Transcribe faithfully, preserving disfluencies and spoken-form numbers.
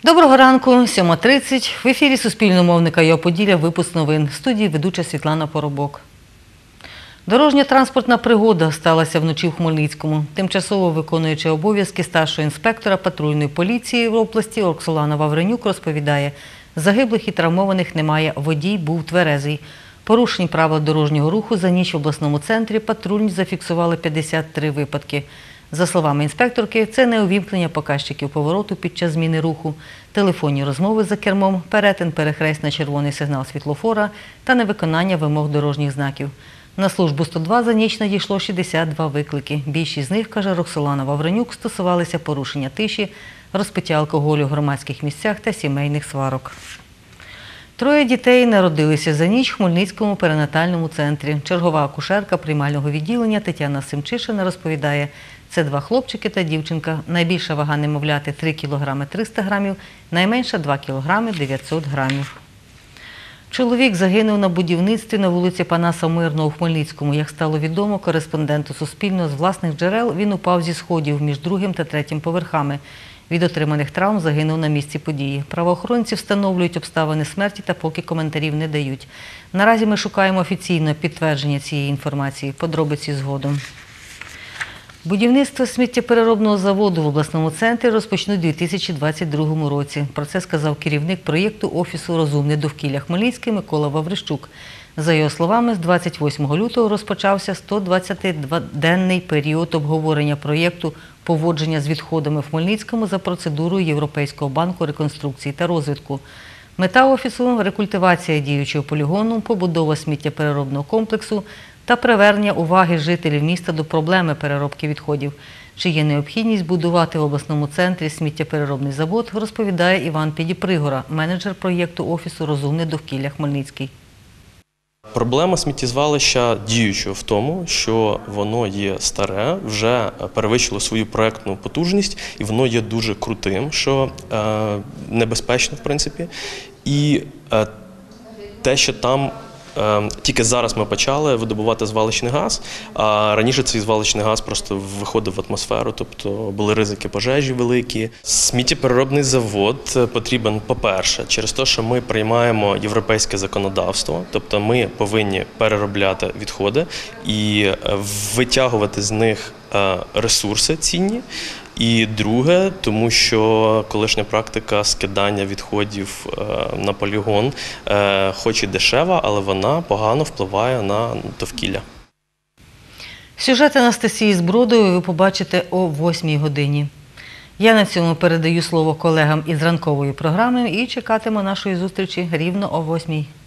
Доброго ранку, сьома тридцять. В ефірі Суспільного мовника «Його Поділля» випуск новин. В студії ведуча Світлана Поробок. Дорожньо-транспортна пригода сталася вночі в Хмельницькому. Тимчасово виконуючи обов'язки старшого інспектора патрульної поліції в області Роксолана Вавренюк розповідає, загиблих і травмованих немає, водій був тверезий. Порушень правил дорожнього руху за ніч в обласному центрі патрульні зафіксували п'ятдесят три випадки. За словами інспекторки, це не увімкнення показчиків повороту під час зміни руху, телефонні розмови за кермом, перетин перехресть на червоний сигнал світлофора та невиконання вимог дорожніх знаків. На службу сто два за ніч надійшло шістдесят два виклики. Більшість з них, каже Роксолана Вавренюк, стосувалися порушення тиші, розпиття алкоголю в громадських місцях та сімейних сварок. Троє дітей народилися за ніч в Хмельницькому перинатальному центрі. Чергова акушерка приймального відділення Тетяна Семчишина розповідає, це два хлопчики та дівчинка. Найбільша вага немовляти – три кілограми триста грамів, найменша – два кілограми дев'ятсот грамів. Чоловік загинув на будівництві на вулиці Панаса Мирного у Хмельницькому. Як стало відомо кореспонденту Суспільного, з власних джерел він упав зі сходів між другим та третім поверхами. Від отриманих травм загинув на місці події. Правоохоронці встановлюють обставини смерті та поки коментарів не дають. Наразі ми шукаємо офіційне підтвердження цієї інформації. Подробиці згодом. Будівництво сміттєпереробного заводу в обласному центрі розпочнуть у дві тисячі двадцять другому році. Про це сказав керівник проєкту Офісу «Розумне довкілля Хмельницький» Микола Ваврищук. За його словами, з двадцять восьмого лютого розпочався сто двадцятиденний період обговорення проєкту поводження з відходами в Хмельницькому за процедурою Європейського банку реконструкції та розвитку. Мета Офісу – рекультивація діючого полігону, побудова сміттєпереробного комплексу та привернення уваги жителів міста до проблеми переробки відходів. Чи є необхідність будувати в обласному центрі сміттєпереробний завод, розповідає Іван Підіпригора, менеджер проєкту Офісу «Розумне довкілля Хмельницький». Проблема сміттєзвалища діючого в тому, що воно є старе, вже перевищило свою проєктну потужність і воно є дуже крутим, що е, небезпечно в принципі. І е, те, що там е, тільки зараз ми почали видобувати звалищний газ, а раніше цей звалищний газ просто виходив в атмосферу, тобто були ризики пожежі великі. Сміттєпереробний завод потрібен, по-перше, через те, що ми приймаємо європейське законодавство, тобто ми повинні переробляти відходи і витягувати з них ресурси цінні. І друге, тому що колишня практика скидання відходів на полігон, хоч і дешева, але вона погано впливає на довкілля. Сюжет Анастасії Збродової ви побачите о восьмій годині. Я на цьому передаю слово колегам із ранкової програми і чекатиму нашої зустрічі рівно о восьмій.